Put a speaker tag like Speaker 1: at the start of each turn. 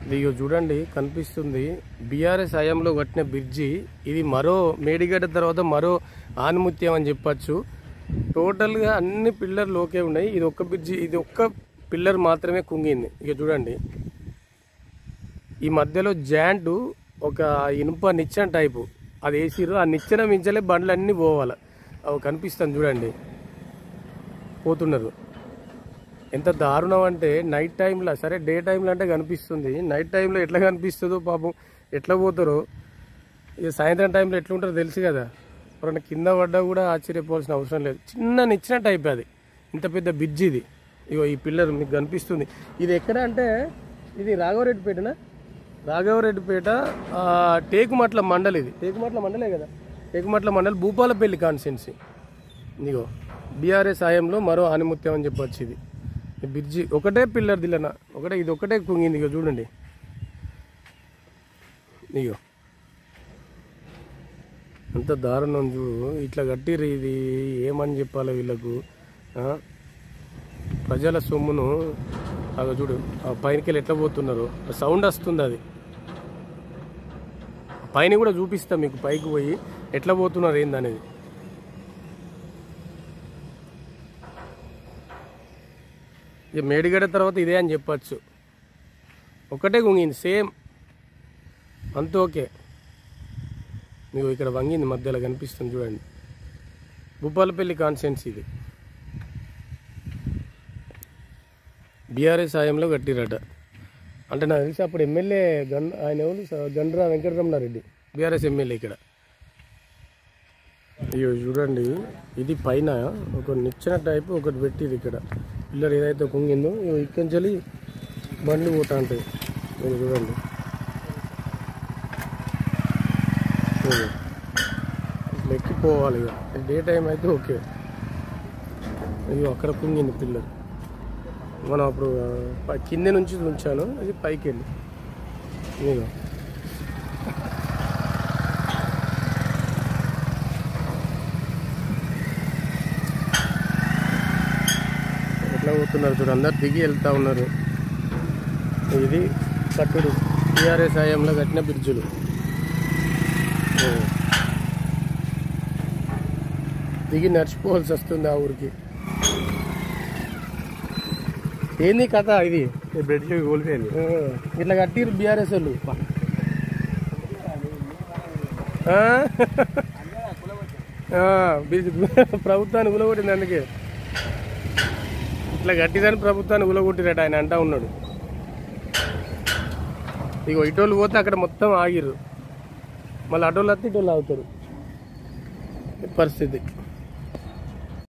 Speaker 1: ఇదిగో చూడండి కనిపిస్తుంది బీఆర్ఎస్ హయాంలో కట్టిన బ్రిడ్జి. ఇది మరో మేడిగడ్డ తర్వాత మరో ఆనిముత్యం అని చెప్పచ్చు. టోటల్గా అన్ని పిల్లర్లు ఓకే ఉన్నాయి. ఇది ఒక్క బ్రిడ్జి, ఇది ఒక్క పిల్లర్ మాత్రమే కుంగింది. ఇక చూడండి ఈ మధ్యలో జాయింట్ ఒక ఇనుప నిచ్చెన టైపు అది వేసిర్రు. ఆ నిచ్చెన మించలే బండ్లు అన్నీ పోవాలి. అవి కనిపిస్తుంది చూడండి, పోతున్నారు. ఎంత దారుణం అంటే నైట్ టైంలో, సరే డే టైంలో అంటే కనిపిస్తుంది, నైట్ టైంలో ఎట్లా కనిపిస్తుందో పాపం, ఎట్లా పోతారో. ఇక సాయంత్రం టైంలో ఎట్లుంటారో తెలుసు కదా. ఎవరైనా కింద పడ్డా కూడా ఆశ్చర్యపోవాల్సిన అవసరం లేదు. చిన్న నిచ్చిన టైప్ అది, ఇంత పెద్ద బ్రిడ్జ్ ఇది. ఇగో ఈ పిల్లర్ మీకు కనిపిస్తుంది. ఇది ఎక్కడ అంటే ఇది రాఘవరెడ్డిపేటనా, రాఘవరెడ్డిపేట టేకుమట్ల మండలి. ఇది టేకుమట్ల మండలే కదా, టేకుమట్ల మండలి భూపాలపల్లి కాన్స్టిట్యున్సీ. ఇదిగో బీఆర్ఎస్ హయాంలో మరో ఆనిముత్యం అని చెప్పొచ్చు. ఇది బ్రిడ్జి ఒకటే పిల్లర్ దిల్లన ఒకటే, ఇది ఒకటే కుంగింది. ఇగో చూడండి, ఇగో అంత దారుణం చూడు. ఇట్లా కట్టిర్రు. ఇది ఏమని చెప్పాలి వీళ్ళకు. ప్రజల సొమ్మును అవి చూడు, ఆ పైనకెళ్ళి ఎట్లా పోతున్నారు, సౌండ్ వస్తుంది. అది పైన కూడా చూపిస్తా మీకు, పైకి పోయి ఎట్లా పోతున్నారు ఏందనేది. ఇక మేడిగడ్డ తర్వాత ఇదే అని చెప్పచ్చు. ఒకటే కుంగింది సేమ్, అంత ఓకే. మీకు ఇక్కడ వంగింది మధ్యలో కనిపిస్తుంది చూడండి. భూపాలపల్లి కాన్స్టిట్యున్సీ ఇది. బీఆర్ఎస్ హయాంలో కట్టిరట. అంటే నాకు తెలిసి అప్పుడు ఎమ్మెల్యే ఆయన ఎవరు, గండ్రా వెంకటరమణారెడ్డి, బీఆర్ఎస్ ఎమ్మెల్యే ఇక్కడ. ఇవి చూడండి, ఇది పైన ఒక నిచ్చెన టైపు ఒకటి పెట్టింది ఇక్కడ. పిల్లర్ ఏదైతే కుంగిందో ఇక్కడి నుంచి బండ్లు పోతా ఉంటాయి. మీరు చూడండి, ఎక్కిపోవాలి. ఇక డే టైం అయితే ఓకే. అయ్యో అక్కడ కుంగింది పిల్లర్. మనం అప్పుడు కింద నుంచి ఉంచాను, ఇది పైకి వెళ్ళి ఇదిగో ఎట్లా పోతున్నారు చూడు, అందరు దిగి వెళ్తూ ఉన్నారు. ఇది కట్టుడు టీఆర్ఎస్ హయాంలో కట్టిన బ్రిడ్జులు. దిగి నడిచిపోవాల్సి వస్తుంది ఆ ఊరికి. ఏంది కథ ఇది, బ్రిడ్జ్ కోల్పోయింది. ఇట్లా కట్టిరు బీఆర్ఎస్ వాళ్ళు. ప్రభుత్వాన్ని గులగొట్టింది. అందుకే ఇట్లా కట్టిదని ప్రభుత్వాన్ని గులగొట్టిరట ఆయన అంటా ఉన్నాడు. ఇక ఇటోళ్ళు పోతే అక్కడ మొత్తం ఆగిర్రు, మళ్ళీ అటోళ్ళు వస్తే ఇటోళ్ళు ఆగుతారు పరిస్థితి.